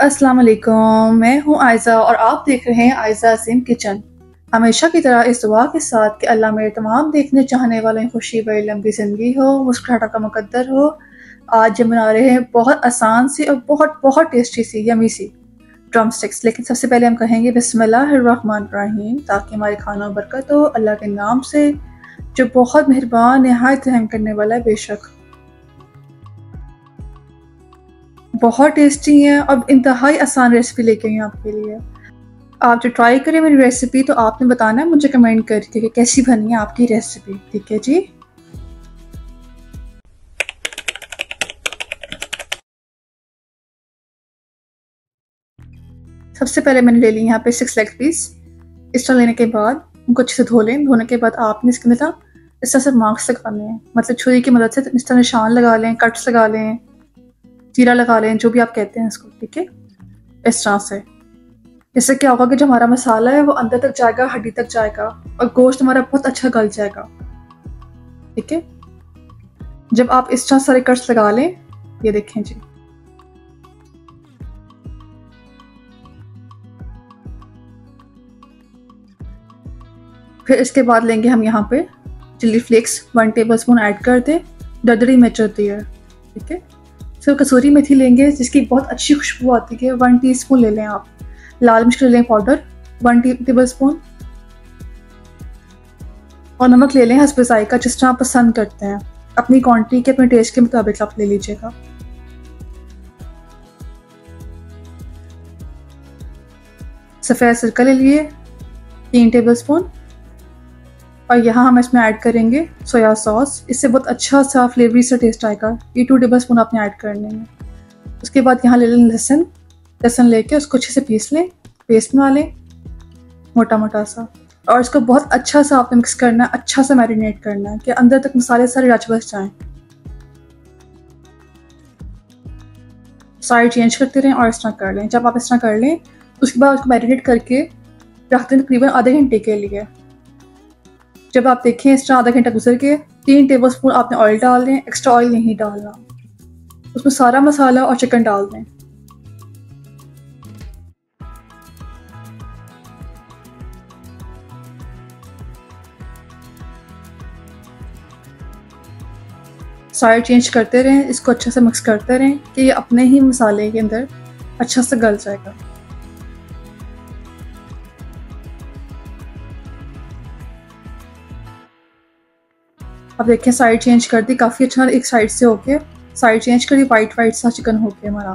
अस्सलाम वालेकुम, मैं हूँ आयज़ा और आप देख रहे हैं आयज़ा अज़ीम किचन। हमेशा की तरह इस दुआ के साथ कि अल्लाह मेरे तमाम देखने चाहने वालों की खुशी बड़ी लंबी ज़िंदगी हो, मुस्कुराहट का मुकद्दर हो। आज हम बना रहे हैं बहुत आसान सी और बहुत बहुत टेस्टी सी यमी सी ड्रम स्टिक्स। लेकिन सबसे पहले हम कहेंगे बिस्मिल्लाहिर्रहमानिर्रहीम, ताकि हमारे खानों में बरकत हो अल्लाह के नाम से जो बहुत मेहरबान नहायत रहम करने वाला है। बेशक बहुत टेस्टी है और इंतहाई आसान रेसिपी लेके आई हूँ आपके लिए। आप जो ट्राई करें मेरी रेसिपी तो आपने बताना है मुझे कमेंट करके कि कैसी बनी है आपकी रेसिपी। ठीक है जी। सबसे पहले मैंने ले ली यहाँ पे 6 लेग पीस। इस तरह लेने के बाद उनको अच्छे से धो लें। धोने के बाद आपने इसके अंदर इस तरह से मार्क्स लगाने हैं, मतलब छुरी की मदद से इस तरह निशान लगा लें, कट्स लगा लें, चीरा लगा लें, जो भी आप कहते हैं इसको। ठीक है, इस तरह से। इससे क्या होगा कि जो हमारा मसाला है वो अंदर तक जाएगा, हड्डी तक जाएगा और गोश्त हमारा बहुत अच्छा गल जाएगा। ठीक है, जब आप इस तरह सारे कट्स लगा लें, ये देखें जी, फिर इसके बाद लेंगे हम यहाँ पे चिल्ली फ्लेक्स 1 टेबलस्पून ऐड कर दें। दरदरी मिर्च होती है। ठीक है, फिर कसूरी मेथी लेंगे जिसकी बहुत अच्छी खुशबू आती है, 1 टीस्पून ले लें आप। लाल मिर्च ले लें पाउडर 1 टेबलस्पून और नमक ले लें हस्ब ज़ायका, जिस तरह आप पसंद करते हैं। अपनी क्वांटिटी के अपने टेस्ट के मुताबिक आप ले लीजिएगा। सफ़ेद सिरका ले लिए 3 टेबलस्पून और यहाँ हम इसमें ऐड करेंगे सोया सॉस। इससे बहुत अच्छा सा फ्लेवरी सा टेस्ट आएगा। ये 2 टेबलस्पून आपने ऐड करने हैं। उसके बाद यहाँ ले लें लहसुन लेके उसको अच्छे से पीस लें, पेस्ट बना लें मोटा मोटा सा, और इसको बहुत अच्छा सा आपने मिक्स करना है, अच्छा सा मैरिनेट करना है कि अंदर तक मसाले सारे रच बस जाएं। साइड चेंज करते रहें और इस तरह कर लें। जब आप इस तरह कर लें उसके बाद उसको मैरिनेट करके रख दें तकरीबन आधे घंटे के लिए। जब आप देखें इस तरह आधा घंटा गुजर के 3 टेबलस्पून आपने ऑयल डाल दें, एक्स्ट्रा ऑयल नहीं डालना। उसमें सारा मसाला और चिकन डाल दें। साइड चेंज करते रहें, इसको अच्छे से मिक्स करते रहें कि ये अपने ही मसाले के अंदर अच्छा से गल जाएगा। अब देखें साइड चेंज कर दी, काफ़ी अच्छा एक साइड से होके साइड चेंज करी, वाइट वाइट सा चिकन हो गया हमारा।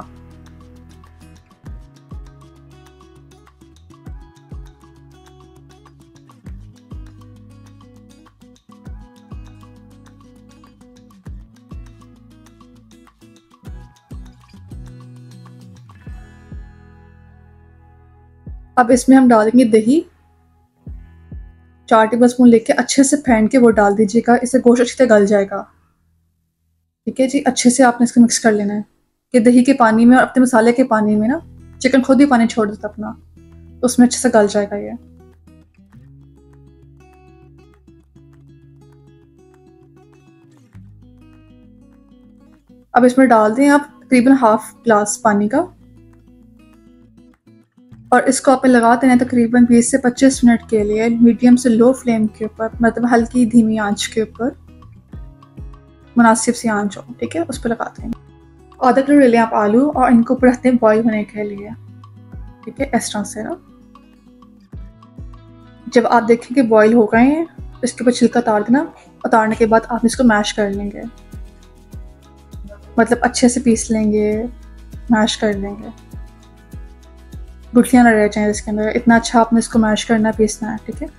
अब इसमें हम डालेंगे दही 4 टेबलस्पून लेके अच्छे से फेंट के वो डाल दीजिएगा, इससे गोश्त अच्छी तरह गल जाएगा। ठीक है जी, अच्छे से आपने इसको मिक्स कर लेना है कि दही के पानी में और अपने मसाले के पानी में ना चिकन खुद ही पानी छोड़ देता अपना, तो उसमें अच्छे से गल जाएगा ये। अब इसमें डाल दें आप तकरीबन हाफ ग्लास पानी का और इसको आपने लगा देना है तकरीबन 20 से 25 मिनट के लिए मीडियम से लो फ्लेम के ऊपर, मतलब हल्की धीमी आंच के ऊपर, मुनासिब सी आंच हो। ठीक है, उस पर लगा देंगे। आधा किलो ले लें आप आलू और इनको ऊपर रखते हैं बॉईल होने के लिए। ठीक है, इस तरह से ना जब आप देखें कि बॉईल हो गए हैं तो इसके ऊपर छिलका उतार देना। उतारने के बाद आप इसको मैश कर लेंगे, मतलब अच्छे से पीस लेंगे, मैश कर लेंगे, गुठलियाँ ना रह जाएं इसके अंदर। इतना अच्छा आपने इसको मैश करना, पीसना है। ठीक है,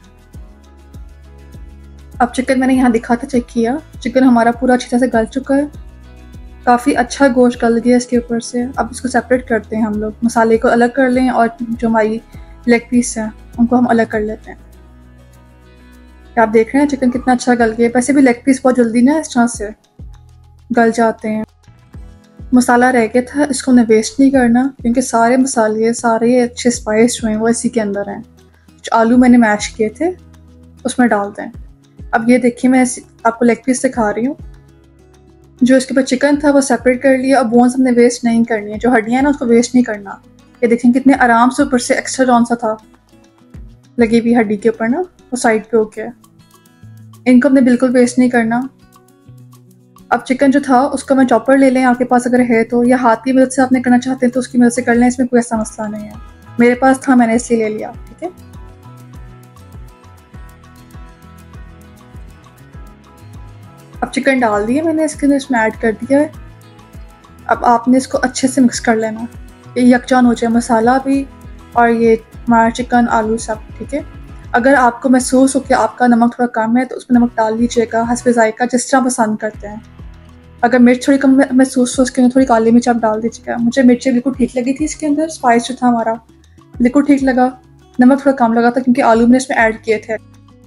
अब चिकन मैंने यहाँ दिखा था, चेक किया, चिकन हमारा पूरा अच्छी तरह से गल चुका है, काफ़ी अच्छा गोश्त गल गया इसके ऊपर से। अब इसको सेपरेट करते हैं हम लोग, मसाले को अलग कर लें और जो हमारी लेग पीस है उनको हम अलग कर लेते हैं। आप देख रहे हैं चिकन कितना अच्छा गल गया। वैसे भी लेग पीस बहुत जल्दी ना इस तरह से गल जाते हैं। मसाला रह गया था, इसको हमने वेस्ट नहीं करना क्योंकि सारे मसाले सारे अच्छे स्पाइस जो हैं वो इसी के अंदर हैं। जो आलू मैंने मैश किए थे उसमें डाल दें। अब ये देखिए मैं आपको लेग पीस दिखा रही हूँ। जो इसके ऊपर चिकन था वो सेपरेट कर लिया। अब बोन्स हमने वेस्ट नहीं करनी है, जो हड्डियाँ हैं ना उसको वेस्ट नहीं करना। ये देखें कितने आराम से ऊपर से एक्स्ट्रा जॉन सा था लगी हुई हड्डी के ऊपर ना, वो साइड पे हो गया। इनको हमने बिल्कुल वेस्ट नहीं करना। अब चिकन जो था उसका मैं चॉपर ले लें आपके पास अगर है तो, या हाथ की मदद से आपने करना चाहते हैं तो उसकी मदद से कर लें, इसमें कोई ऐसा मसला नहीं है। मेरे पास था, मैंने इसलिए ले लिया। ठीक है, अब चिकन डाल दिए मैंने इसके अंदर, इसमें ऐड कर दिया है। अब आपने इसको अच्छे से मिक्स कर लेना, ये यकजान हो जाए मसाला भी और ये हमारा चिकन आलू सब। ठीक है, अगर आपको महसूस हो कि आपका नमक थोड़ा कम है तो उसमें नमक डाल लीजिएगा हस्बे ज़ायका, जिस तरह पसंद करते हैं। अगर मिर्च थोड़ी कम महसूस हो उसके अंदर थोड़ी काली मिर्च आप डाल दीजिएगा। मुझे मिर्ची बिल्कुल ठीक लगी थी इसके अंदर, स्पाइस जो था हमारा बिल्कुल ठीक लगा। नमक थोड़ा कम लगा था क्योंकि आलू मैंने इसमें ऐड किए थे।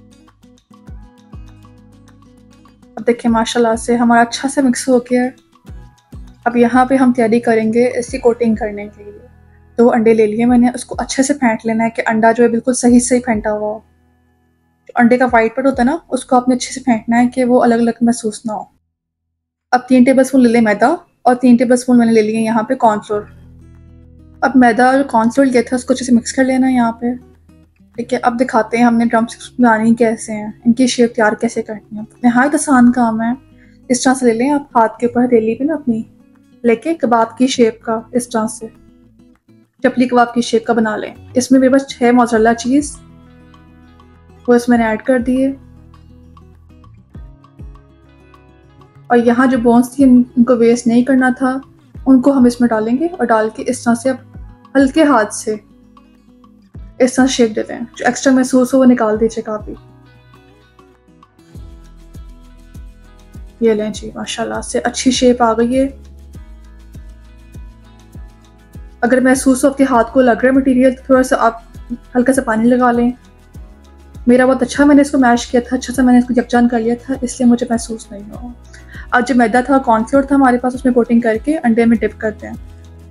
अब देखिए माशाल्लाह से हमारा अच्छा से मिक्स हो गया है। अब यहाँ पे हम तैयारी करेंगे इसकी कोटिंग करने के लिए। 2 अंडे ले लिए मैंने, उसको अच्छे से फेंट लेना है कि अंडा जो है बिल्कुल सही सही फेंटा हुआ हो। जो अंडे का वाइट पार्ट होता है ना उसको आपने अच्छे से फेंटना है कि वो अलग अलग महसूस ना हो। अब 3 टेबलस्पून ले लें मैदा और 3 टेबलस्पून मैंने ले लिए यहाँ पे कॉर्नफ्लोर। अब मैदा और कॉर्नफ्लोर लिया था उसको अच्छे से मिक्स कर लेना है यहाँ पे। ठीक है, अब दिखाते हैं हमने ड्रमस्टिक्स बनानी कैसे हैं, इनकी शेप तैयार कैसे करनी है। नहायत आसान काम है। इस तरह से ले लें आप, हाथ के ऊपर हथेली पे ना अपनी लेके कबाब की शेप का इस तरह से चपली कबाब की शेप का बना लें। इसमें मेरे पास 6 मोज़रेला चीज़ वो इसमें ऐड कर दिए और यहाँ जो बोन्स थी उनको वेस्ट नहीं करना था, उनको हम इसमें डालेंगे और डाल के इस तरह से अब हल्के हाथ से इस तरह शेप देते हैं। जो एक्स्ट्रा महसूस हो वो निकाल दीजिएगा आप भी। ये लें जी, माशाल्लाह से अच्छी शेप आ गई है। अगर महसूस हो आपके हाथ को लग रहा है मटेरियल तो थोड़ा सा आप हल्का सा पानी लगा लें। मेरा बहुत अच्छा, मैंने इसको मैश किया था, अच्छा सा मैंने इसको यकजान कर लिया था, इसलिए मुझे महसूस नहीं हुआ। आज जो मैदा था कॉर्नफ्लोर था हमारे पास, उसमें कोटिंग करके अंडे में डिप करते हैं।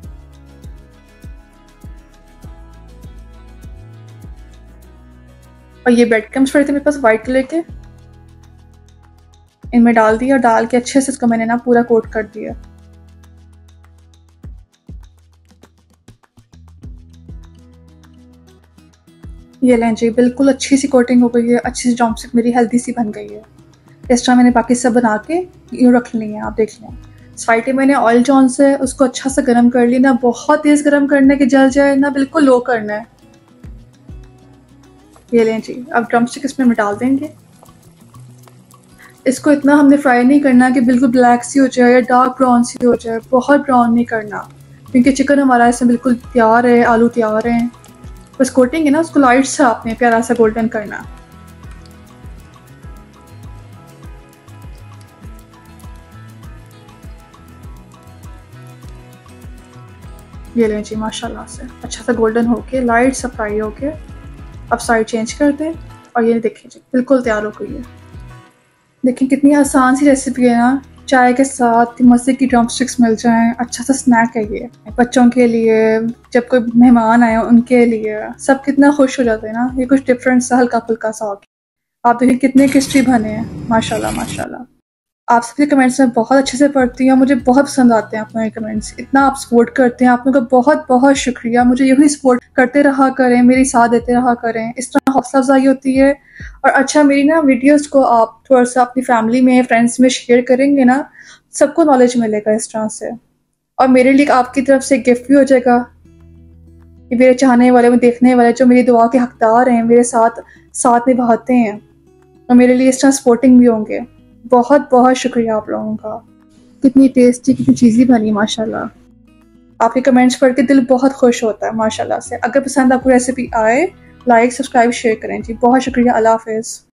और ये ब्रेड क्रम्स पड़े थे मेरे पास वाइट कलर के, इनमें डाल दिया, डाल के अच्छे से इसको मैंने ना पूरा कोट कर दिया। ये लें जी, बिल्कुल अच्छी सी कोटिंग हो गई है, अच्छी सी ड्रमस्टिक मेरी हेल्दी सी बन गई है। इस तरह मैंने बाकी सब बना के यूँ रख ली है, आप देख लें। साइड मैंने ऑयल जॉन से उसको अच्छा सा गर्म कर लिया, ना बहुत तेज़ गर्म करना है कि जल जाए, ना बिल्कुल लो करना है। ये लें जी, अब ड्रमस्टिक इसमें हम डाल देंगे। इसको इतना हमने फ्राई नहीं करना कि बिल्कुल ब्लैक सी हो जाए या डार्क ब्राउन सी हो जाए, बहुत ब्राउन नहीं करना क्योंकि चिकन हमारा इसमें बिल्कुल तैयार है, आलू तैयार हैं। बस कोटिंग है ना, उसको लाइट सा आपने प्यारा सा गोल्डन करना। ये लें जी, माशाल्लाह से अच्छा सा गोल्डन होके लाइट सा फ्राई होके अब साइड चेंज कर दें और ये देखें जी बिल्कुल तैयार हो गई है। देखें कितनी आसान सी रेसिपी है ना, चाय के साथ मज़े की ड्रमस्टिक्स मिल जाएं, अच्छा सा स्नैक है ये बच्चों के लिए, जब कोई मेहमान आए उनके लिए, सब कितना खुश हो जाते हैं ना। ये कुछ डिफरेंट सा हल्का फुल्का सा हो गया। आप देखिए कितने क्रिस्पी बने हैं, माशाल्लाह माशाल्लाह। आप सबके कमेंट्स में बहुत अच्छे से पढ़ती हैं, मुझे बहुत पसंद आते हैं आप लोगों के कमेंट्स, इतना आप सपोर्ट करते हैं, आप लोगों का बहुत बहुत शुक्रिया। मुझे यही सपोर्ट करते रहा करें, मेरी साथ देते रहा करें, इस तरह हौसला अफजाई होती है। और अच्छा, मेरी ना वीडियोस को आप थोड़ा सा अपनी फैमिली में फ्रेंड्स में शेयर करेंगे ना, सबको नॉलेज मिलेगा इस तरह से। और मेरे लिए आपकी तरफ से गिफ्ट भी हो जाएगा कि मेरे चाहने वाले, मेरे देखने वाले जो मेरी दुआ के हकदार हैं, मेरे साथ निभाते हैं और मेरे लिए इस तरह सपोर्टिंग भी होंगे। बहुत बहुत शुक्रिया आप लोगों का। कितनी टेस्टी, कितनी चीज़ी बनी माशाल्लाह। आपके कमेंट्स पढ़ के दिल बहुत खुश होता है माशाल्लाह से। अगर पसंद आपको रेसिपी आए, लाइक सब्सक्राइब शेयर करें जी। बहुत शुक्रिया, अल्लाह हाफिज़।